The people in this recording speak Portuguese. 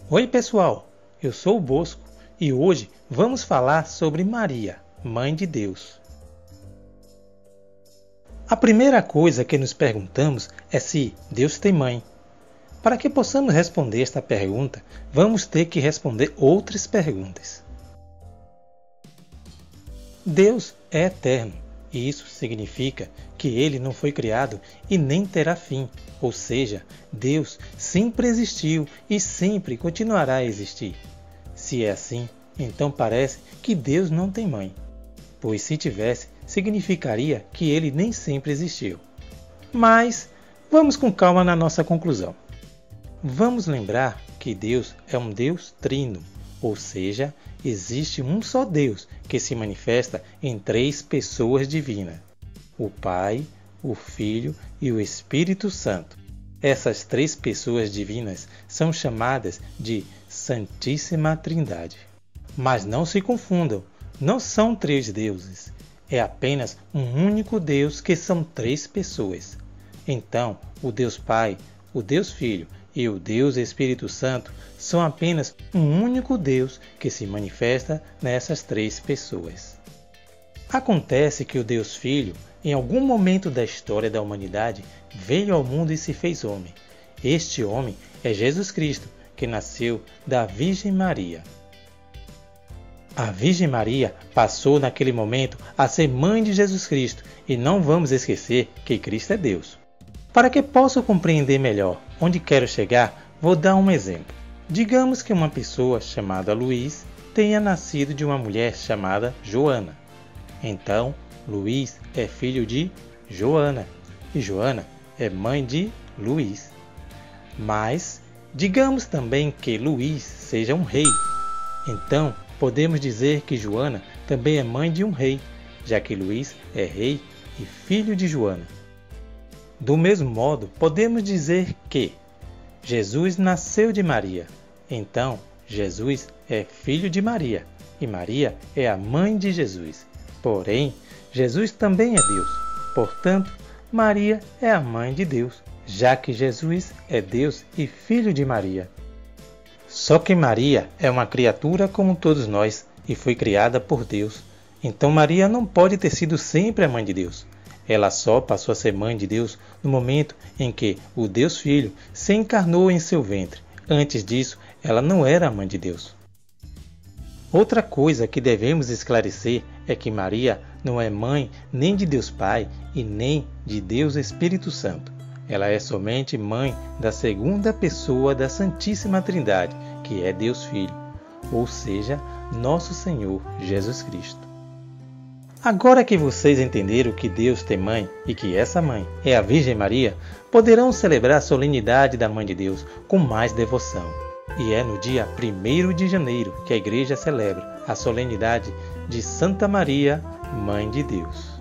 Oi pessoal, eu sou o Bosco e hoje vamos falar sobre Maria, Mãe de Deus. A primeira coisa que nos perguntamos é se Deus tem mãe. Para que possamos responder esta pergunta, vamos ter que responder outras perguntas. Deus é eterno, e isso significa que ele não foi criado e nem terá fim, ou seja, Deus sempre existiu e sempre continuará a existir. Se é assim, então parece que Deus não tem mãe, pois se tivesse, significaria que ele nem sempre existiu. Mas vamos com calma na nossa conclusão. Vamos lembrar que Deus é um Deus trino, ou seja, existe um só Deus que se manifesta em três pessoas divinas: o Pai, o Filho e o Espírito Santo. Essas três pessoas divinas são chamadas de Santíssima Trindade. Mas não se confundam, não são três deuses. É apenas um único Deus que são três pessoas. Então, o Deus Pai, o Deus Filho e o Deus Espírito Santo são apenas um único Deus que se manifesta nessas três pessoas. Acontece que o Deus Filho, em algum momento da história da humanidade, veio ao mundo e se fez homem. Este homem é Jesus Cristo, que nasceu da Virgem Maria. A Virgem Maria passou naquele momento a ser mãe de Jesus Cristo, e não vamos esquecer que Cristo é Deus. Para que possa compreender melhor onde quero chegar, vou dar um exemplo. Digamos que uma pessoa chamada Luiz tenha nascido de uma mulher chamada Joana. Então, Luiz é filho de Joana e Joana é mãe de Luiz. Mas, digamos também que Luiz seja um rei. Então, podemos dizer que Joana também é mãe de um rei, já que Luiz é rei e filho de Joana. Do mesmo modo, podemos dizer que Jesus nasceu de Maria. Então, Jesus é filho de Maria e Maria é a mãe de Jesus. Porém, Jesus também é Deus. Portanto, Maria é a mãe de Deus, já que Jesus é Deus e filho de Maria. Só que Maria é uma criatura como todos nós e foi criada por Deus. Então Maria não pode ter sido sempre a mãe de Deus. Ela só passou a ser mãe de Deus no momento em que o Deus Filho se encarnou em seu ventre. Antes disso, ela não era a mãe de Deus. Outra coisa que devemos esclarecer é que Maria não é mãe nem de Deus Pai e nem de Deus Espírito Santo. Ela é somente mãe da segunda pessoa da Santíssima Trindade, que é Deus Filho, ou seja, nosso Senhor Jesus Cristo. Agora que vocês entenderam que Deus tem mãe e que essa mãe é a Virgem Maria, poderão celebrar a solenidade da Mãe de Deus com mais devoção. E é no dia 1º de janeiro que a Igreja celebra a solenidade de Santa Maria, Mãe de Deus.